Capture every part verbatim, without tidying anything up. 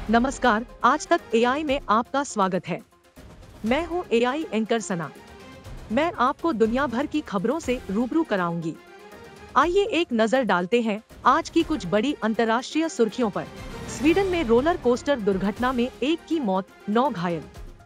नमस्कार, आज तक एआई में आपका स्वागत है। मैं हूं एआई एंकर सना। मैं आपको दुनिया भर की खबरों से रूबरू कराऊंगी। आइए एक नजर डालते हैं आज की कुछ बड़ी अंतर्राष्ट्रीय सुर्खियों पर। स्वीडन में रोलर कोस्टर दुर्घटना में एक की मौत, नौ घायल।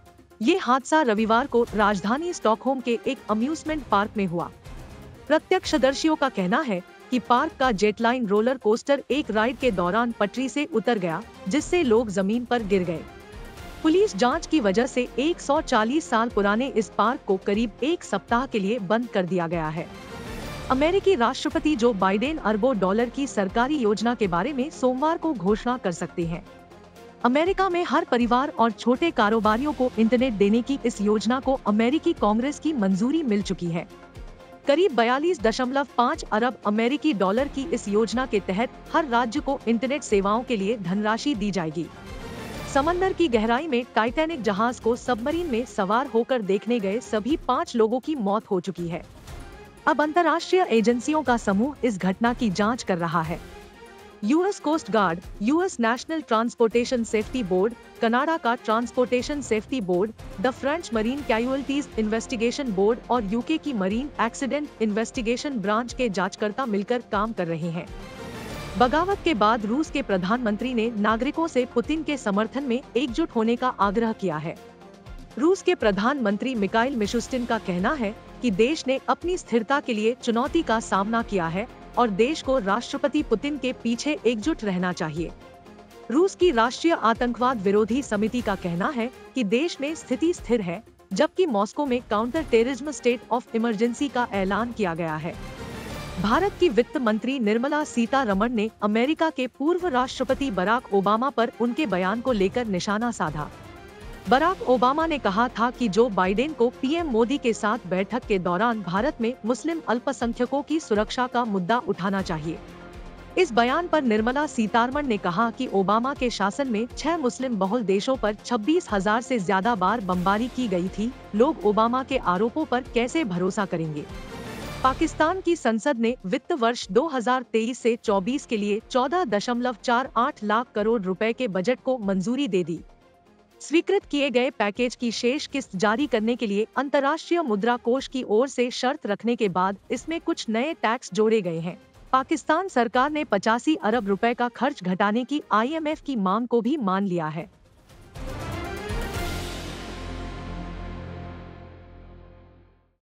ये हादसा रविवार को राजधानी स्टॉकहोम के एक अम्यूजमेंट पार्क में हुआ। प्रत्यक्षदर्शियों का कहना है कि पार्क का जेटलाइन रोलर कोस्टर एक राइड के दौरान पटरी से उतर गया, जिससे लोग जमीन पर गिर गए। पुलिस जांच की वजह से एक सौ चालीस साल पुराने इस पार्क को करीब एक सप्ताह के लिए बंद कर दिया गया है। अमेरिकी राष्ट्रपति जो बाइडेन अरबों डॉलर की सरकारी योजना के बारे में सोमवार को घोषणा कर सकते हैं। अमेरिका में हर परिवार और छोटे कारोबारियों को इंटरनेट देने की इस योजना को अमेरिकी कांग्रेस की मंजूरी मिल चुकी है। करीब बयालीस दशमलव पाँच अरब अमेरिकी डॉलर की इस योजना के तहत हर राज्य को इंटरनेट सेवाओं के लिए धनराशि दी जाएगी। समंदर की गहराई में टाइटैनिक जहाज को सबमरीन में सवार होकर देखने गए सभी पाँच लोगों की मौत हो चुकी है। अब अंतर्राष्ट्रीय एजेंसियों का समूह इस घटना की जांच कर रहा है। US Coast Guard, US National Transportation Safety Board, Canada का Transportation Safety Board, the French Marine Casualties Investigation Board और यूके की मरीन एक्सीडेंट इन्वेस्टिगेशन ब्रांच के जांचकर्ता मिलकर काम कर रहे हैं। बगावत के बाद रूस के प्रधानमंत्री ने नागरिकों से पुतिन के समर्थन में एकजुट होने का आग्रह किया है। रूस के प्रधानमंत्री मिखाइल मिशुस्टिन का कहना है कि देश ने अपनी स्थिरता के लिए चुनौती का सामना किया है और देश को राष्ट्रपति पुतिन के पीछे एकजुट रहना चाहिए। रूस की राष्ट्रीय आतंकवाद विरोधी समिति का कहना है कि देश में स्थिति स्थिर है, जबकि मॉस्को में counter terrorism state of emergency का ऐलान किया गया है। भारत की वित्त मंत्री निर्मला सीतारमण ने अमेरिका के पूर्व राष्ट्रपति बराक ओबामा पर उनके बयान को लेकर निशाना साधा। बराक ओबामा ने कहा था कि जो बाइडेन को पीएम मोदी के साथ बैठक के दौरान भारत में मुस्लिम अल्पसंख्यकों की सुरक्षा का मुद्दा उठाना चाहिए। इस बयान पर निर्मला सीतारमण ने कहा कि ओबामा के शासन में छह मुस्लिम बहुल देशों पर छब्बीस हजार से ज्यादा बार बमबारी की गई थी। लोग ओबामा के आरोपों पर कैसे भरोसा करेंगे? पाकिस्तान की संसद ने वित्त वर्ष दो हज़ार तेईस से चौबीस के लिए चौदह दशमलव चार आठ लाख करोड़ रुपए के बजट को मंजूरी दे दी। स्वीकृत किए गए पैकेज की शेष किस्त जारी करने के लिए अंतर्राष्ट्रीय मुद्रा कोष की ओर से शर्त रखने के बाद इसमें कुछ नए टैक्स जोड़े गए हैं। पाकिस्तान सरकार ने पचासी अरब रुपए का खर्च घटाने की आईएमएफ की मांग को भी मान लिया है।